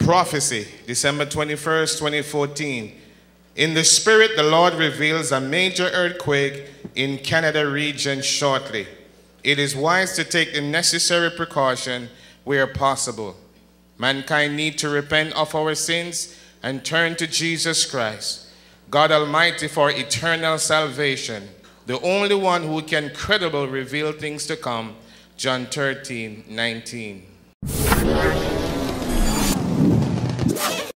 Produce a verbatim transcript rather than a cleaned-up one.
Prophecy, December twenty-first, twenty fourteen. In the spirit, the Lord reveals a major earthquake in Canada region shortly. It is wise to take the necessary precaution where possible. Mankind need to repent of our sins and turn to Jesus Christ, God Almighty, for eternal salvation, the only one who can credibly reveal things to come. John thirteen, nineteen.